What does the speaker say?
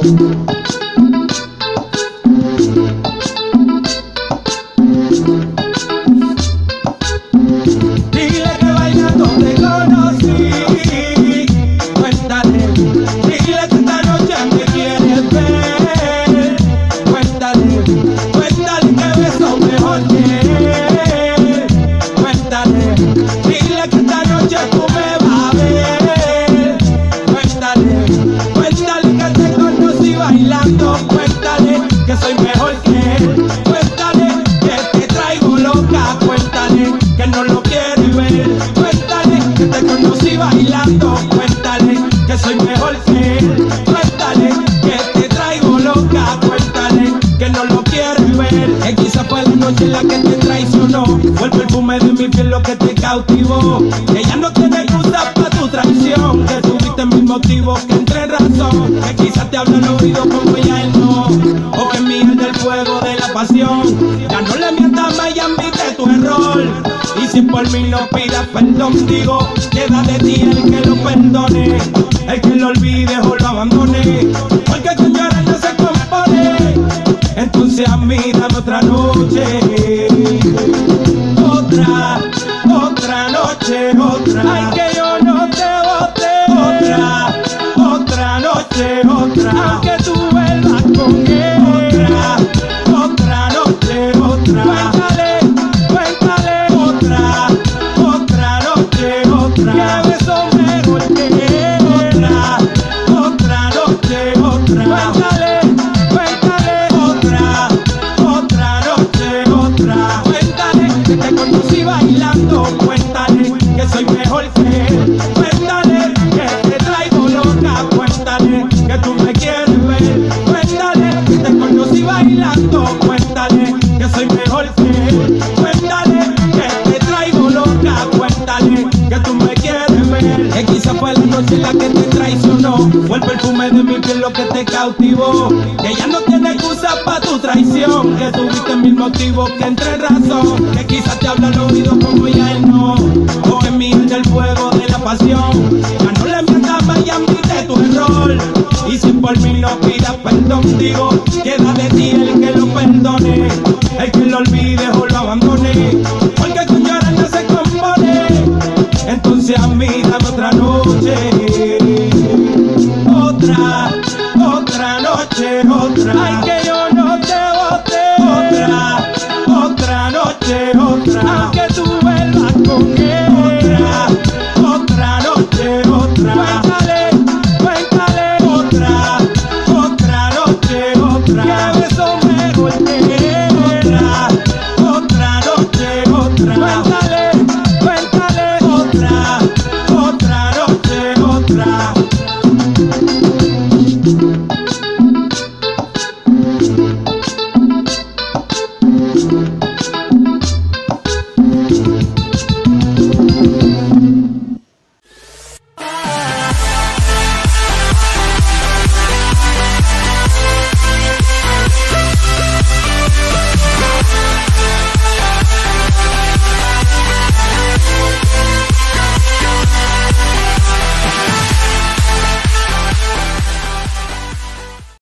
En la que te traicionó, fue el perfume de mi piel lo que te cautivó. Que ya no tiene excusa para tu traición, que tuviste mis motivos que entré en razón. Que quizás te hablo al oído como ya él no, o que miel del fuego de la pasión. Ya no le mientas más y admite tu error. Y si por mí no pidas perdón, digo, queda de ti el que lo perdone, el que lo olvide o lo abandone. Porque con llorar no se compone. Entonces a mí dame otra noche, otra noche, otra. Ay, que yo no te bote. Otra noche, otra. Aunque tú vuelvas con él. Otra noche, otra. Cuéntale, otra noche, otra. Que beso mejor que él. Otra noche, otra. Te conocí bailando, cuéntale que soy mejor que él. Cuéntale que te traigo loca, cuéntale que tú me quieres ver. Cuéntale que te conocí bailando, cuéntale que soy mejor que él. Cuéntale que te traigo loca, cuéntale que tú me quieres ver. Que quizá fue la noche en la que te traicionó, fue el perfume de mi piel lo que te cautivó. Que ya no tiene excusa para tu traición, que tuviste mil motivos que entré en razón. Que quizás te habla al oído como ya él no, o que miel del fuego de la pasión. Ya no le mientas más y admite tu error. Y si por mí no pidas perdón, digo,